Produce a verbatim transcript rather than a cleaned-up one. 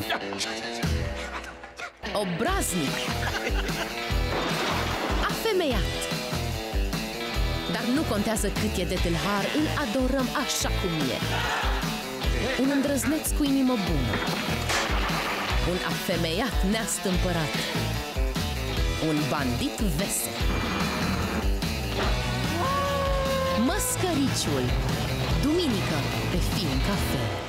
Obraznic. Afemeiat. Dar nu contează cât e de tâlhar, îl adorăm așa cum e. Un îndrăzneț cu inimă bună. Un afemeiat neastâmpărat. Un bandit vesel. Măscăriciul. Duminică pe Film Cafe.